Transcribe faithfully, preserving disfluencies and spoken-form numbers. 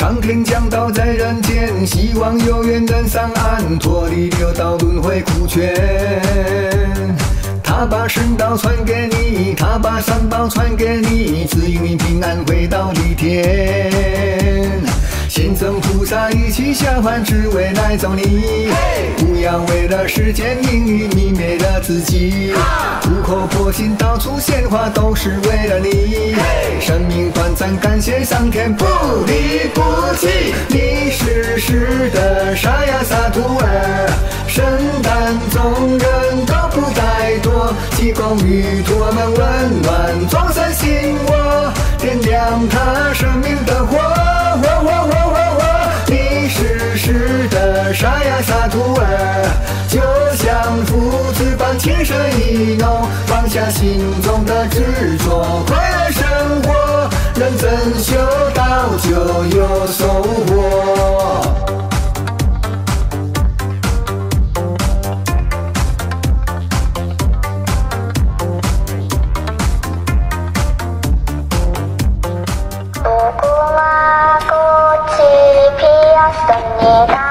上天降道在人间，希望有缘能上岸，脱离六道轮回苦圈。他把神道传给你，他把三宝传给你，指引你平安回到地天。先生菩萨一起下凡，只为来找你。不要为了世间名誉泯灭了自己。苦口婆心到处献花，都是为了你。生命短暂，感谢上天不离不弃。你是时的沙呀萨徒儿，圣诞众人都不怠惰，济公于我们温暖众生心窝，点亮他生命的火。火火火火火，你是时的沙呀萨徒儿，就像父子般情深意浓，放下心中的执着，快乐生活，认真修道就有收获。 Aku ciri pias dan